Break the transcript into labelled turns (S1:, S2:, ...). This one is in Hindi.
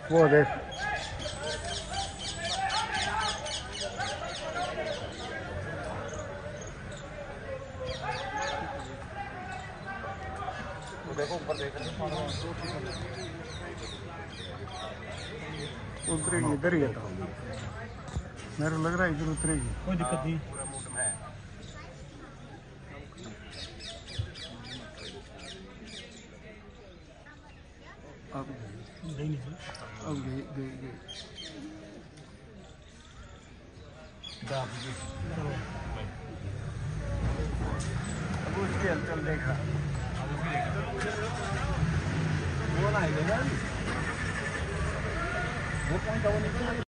S1: वो देख
S2: देखो ऊपर देख
S1: उतरेगी इधर ही है तो मेरे को लग रहा है इधर उतरेगी
S2: कोई दिक्कत नहीं पूरा मूड में है
S1: अब
S2: नहीं
S1: अब गई गई गई अब उसकी हलचल देखा
S2: वो ना वो पॉइंट